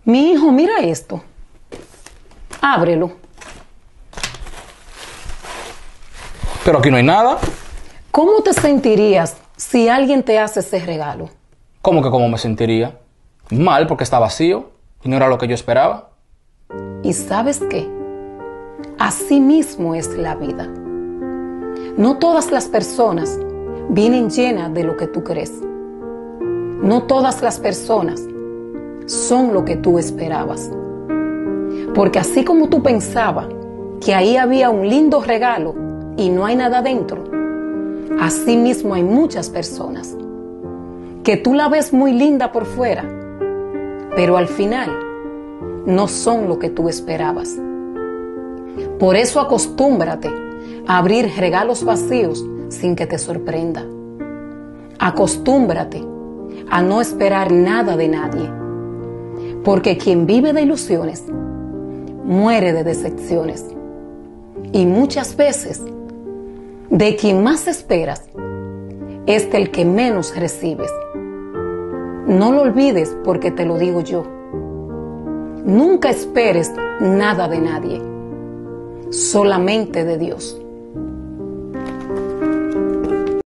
Mi hijo, mira esto. Ábrelo. Pero aquí no hay nada. ¿Cómo te sentirías si alguien te hace ese regalo? ¿Cómo que cómo me sentiría? Mal, porque está vacío y no era lo que yo esperaba. ¿Y sabes qué? Así mismo es la vida. No todas las personas vienen llenas de lo que tú crees. No todas las personas son lo que tú esperabas. Porque así como tú pensabas que ahí había un lindo regalo y no hay nada dentro, así mismo hay muchas personas que tú la ves muy linda por fuera, pero al final no son lo que tú esperabas. Por eso acostúmbrate a abrir regalos vacíos sin que te sorprenda. Acostúmbrate a no esperar nada de nadie, porque quien vive de ilusiones muere de decepciones. Y muchas veces de quien más esperas es del que menos recibes. No lo olvides, porque te lo digo yo. Nunca esperes nada de nadie, solamente de Dios.